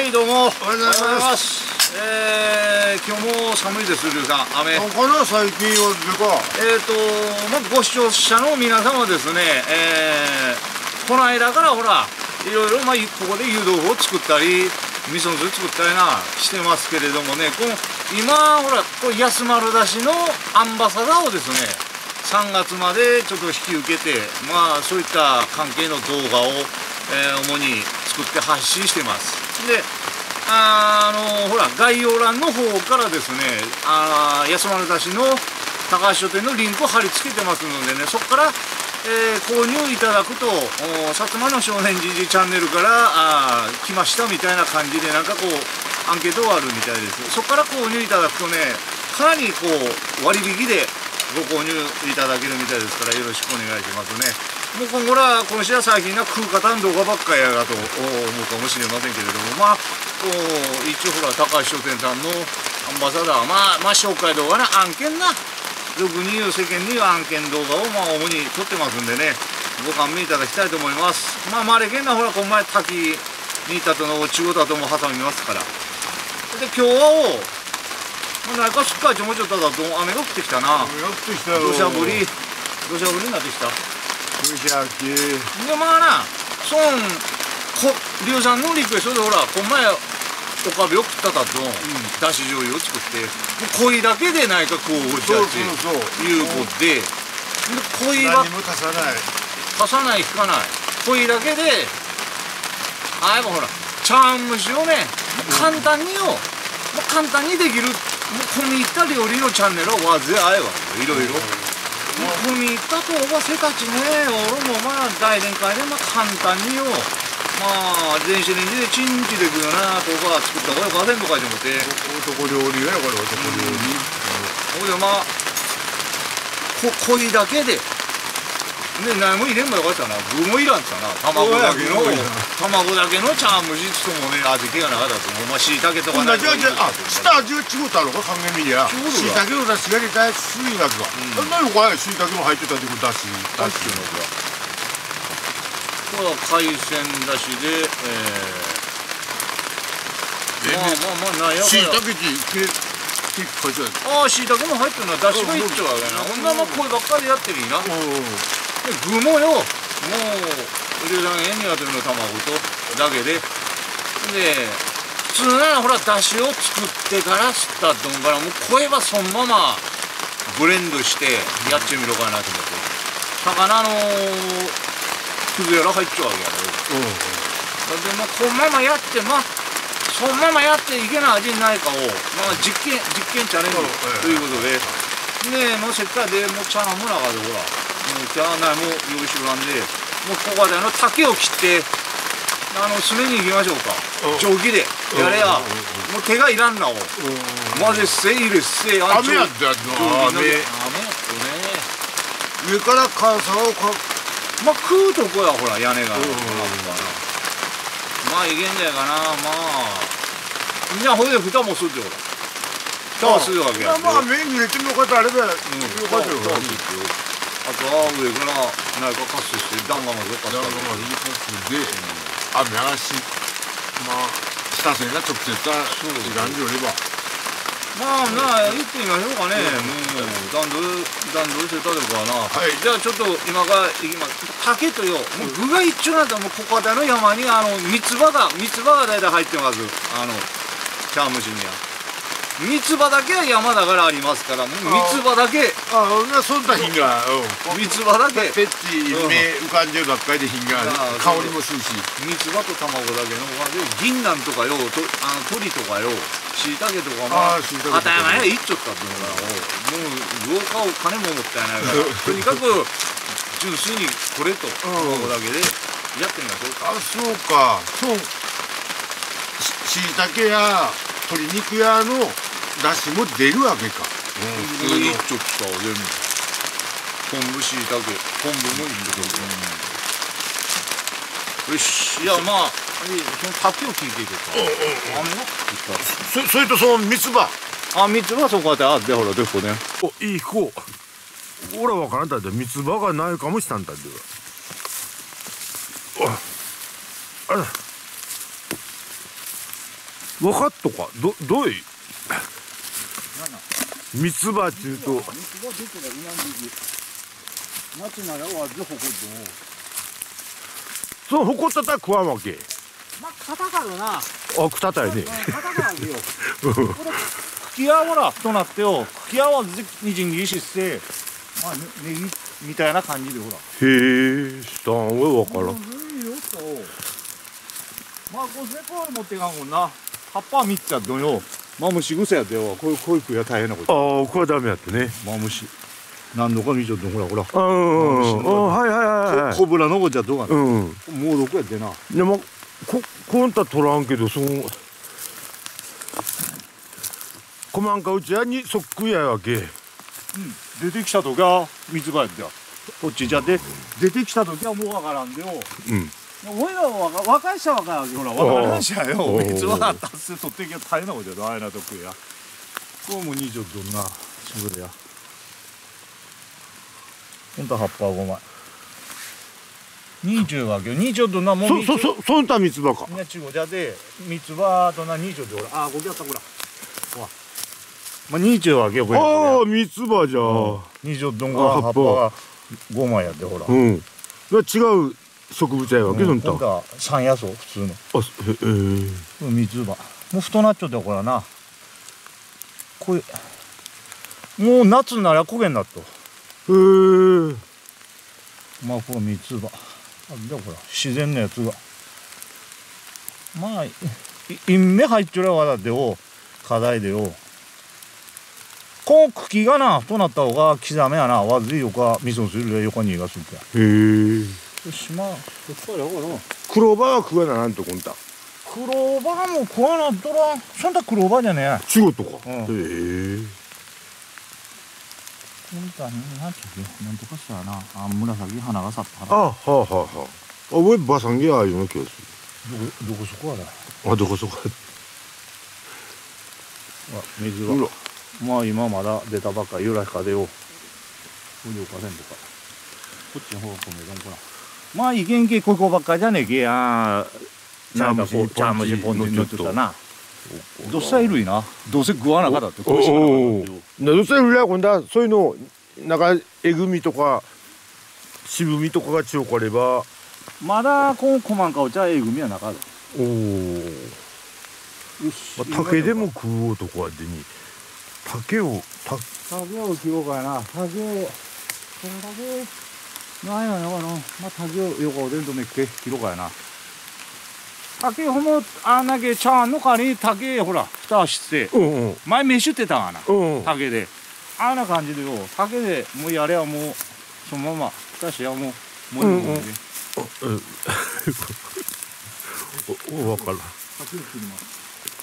はいどうもおはようございます。 今日も寒いです、リュウさん。雨この最近はまずご視聴者の皆様ですね、この間からほらいろいろここで湯豆腐を作ったり味噌汁作ったりしてますけれどもね、この今ほらこれ安丸だしのアンバサダーをですね3月までちょっと引き受けて、そういった関係の動画を、主に作って発信してます。でほら概要欄の方からですね安丸だしの高橋書店のリンクを貼り付けてますのでね、そこから、購入いただくと薩摩の少年じじチャンネルから来ましたみたいな感じでアンケートがあるみたいです。そこから購入いただくとねかなり割引でご購入いただけるみたいですから、よろしくお願いしますね。もうこの人は最近食う方の動画ばっかりやがと思うかもしれませんけれども、一応ほら高橋商店さんのアンバサダー紹介動画な案件な俗に言う世間に言う案件動画を主に撮ってますんでね、ご勘弁いただきたいと思います。あれけんなほらこの前滝にいたとの中央だとも挟みますから。で今日はなんかすっかりもうちょっとだと雨が降ってきたな。 雨が降ってきたよ。 土砂降りになってきた。 土砂降りでリュウさんのリクエストでほらこの前おかべを食っただとだし醤油を作って濃いだけでないかこうじゃっていうことで、濃いは何も足さない引かない濃いだけでやっぱほら茶碗蒸しをね簡単にできる込み入った料理のチャンネルはわぜあえわいろいろ込み入ったとおばせたちね、俺も大連会で簡単によ電子レンジでチンチでくるよなとか作った方がよかせんとかでもって男料理やこれ男料理。 ほいで濃いだけで何も入れんもよかったな、具もいらんったな、卵だけの茶碗蒸しつともね味気がなかったと思う。しいたけとか下味は違うたろか考えみりゃ。しいたけのだしが出た水がか。何もこれしいたけも入ってたってことだしっていうのが。 これは海鮮だしでしいたけってしいたけも入ってるのはだしがいっちゃうわけな。こんなこればっかりやってるいいな。具もよもうリュウさん苦手の卵とだけで普通ならほらだしを作ってから吸った丼からもう声はそのままブレンドしてやってみろかなと思って、魚のくずやら入っちゃうわけやろ。でこのままやってそのままやっていけない味にないかを実験チャレンジということでせっかくでもう茶碗もなかでほら茶碗も用意しろなんでもうここで竹を切って詰めに行きましょうか。定規でやれやもう手がいらんなお混ぜっせ入れっせ雨やったやつの雨やってね上から傘を食うとこやほら屋根がいけんじゃないかな。じゃあほいで蓋もするってほら蓋もするわけや。 麺に入れてもよかったあれだよ。よかったよ。 あとは上から何かカスして弾丸までカスで雨嵐下線が直接時間によれば行ってみましょうかね。段取りしてたでかな。じゃあちょっと今から行きます。竹とよもう具が一丁なんだ。もうここの山に三つ葉が大体入ってます。茶碗蒸しには三つ葉だけは山だからありますから、もう三つ葉だけそんな品が三つ葉だけペッチ目浮かんでるばっかりで品が香りもするし三つ葉と卵だけの銀杏とかよ鶏とかよしいたけとか当たり前やいっちゃったっていうのからもう豪華お金ももったいないからとにかく純粋にこれと卵だけでやってみましょうか。 そうかしいたけや鶏肉屋のだしも出るわけか。 普通にちょっと全部昆布しいたけ昆布もいいけどよし。いやその竹を切っていけた雨が降ってきた。 それとその三つ葉三つ葉そこやってあってほらでこねいい子俺は分からんだって三つ葉がないかもしたんだって分かっとかどうい三つ葉っていうと三つ葉出てる今の時期夏ならはずほこってもそのほこったた食わんわけ。 まあ肩からなあ、くたたいね。 肩からあげようこれ茎はほら太なってよ茎はみじん切りしてまあネギみたいな感じでほらへえ、したんは分からん。 まあこうせこ持っていかんもんな葉っぱは3つやっとんよマムシ癖やってよこういう食いは大変なことああ、これはダメやってね。 マムシ何度か見ちゃってほらほらはいはいはい。 コブラのこじゃどうかなうん。 もうどこやってなでもこんた取らんけどこまんかうちやにそっくりやわけ。 出てきた時は三つ葉やってよこっちじゃで出てきた時はもうわからんでよ俺らは若い人は分からんほら若い人はよ三つ葉達成取ってきゃ大変なことやどあれなとこやこれも20どんなしぐれやほんと葉っぱは5枚20はけど20どんなもんそんた三つ葉か。 いや中国じゃで三つ葉とな20でほらあ5やったほらまあ20はけよこれああ、三つ葉じゃ 20どんが葉っぱが5枚やってほらうん。違う植物やわけそんた。 ほんとは山野草普通のあ、 三つ葉もう太なっちゃったよこれなこれもう夏になりゃ焦げになっとまあこれ三つ葉でほら自然のやつがまあ陰目入っちゃうわだってよ課題でよこの茎がな太なった方が刻めやなわずいよか味噌汁で横にがするかへえ。 よしまあこっからほらクローバーは食わななんとこんた。 クローバーも食わなっとらそんなクローバーじゃねえ仕事か。へえ。 ほんとはねなんていうのなんとかしたらなあ紫花が咲ったあ、はあはあはあ。あ、俺バサンゲああいうの気がすどこそこはだる。あ、どこそこ。 水がまあ今まだ出たばっかゆらひかでよこれでおかせんとかこっちの方が米どんかなまあいけんけここばっかじゃねえけやなんかこう茶蒸しポンチのってたなどっさいるいなどうせ食わなかったってこうしかなかったどうせ裏今度はそういうのなんかえぐみとか渋みとかが強かればまだこのこまんかお茶えぐみはなかったおお。竹でも食う男はでに竹を切ろうかやな竹をなんやのまあ竹を横でんとめっけ切ろうかやな竹ほもあんだけ茶の代わりに竹ほら蓋して前飯ってたがな竹であんな感じでよ竹でもうやれはもうそのまま蓋しやもういいもんね分からん。 竹を切ります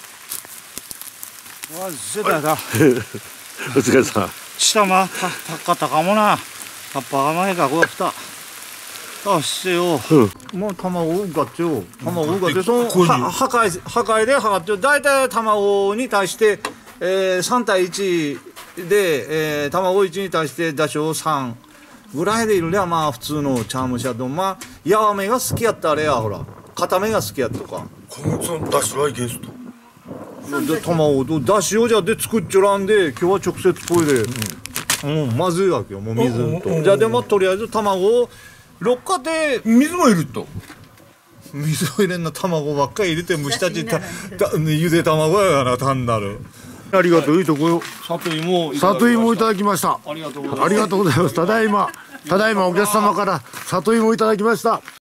わ絶対だお疲れさん。 下ま高もな葉っぱが前かこう蓋してよ、もう卵をうかってよ卵をうかってその破壊で測って大体卵に対して、3対1で、卵1に対してダショウ3ぐらいでいるねまあ普通の茶蒸しやとまあやわめが好きやったあれやほら固めが好きやとかこのつのダシはいけんすとで卵とだしをじゃで作っちょらんで今日は直接これで、もうまずいわけよもう水とじゃあでもとりあえず卵を6日で水もいると水を入れんな卵ばっかり入れて蒸したちゆで卵やな単なるありがとういいとこよ里芋いただきましたありがとうございますただいまお客様から里芋いただきました。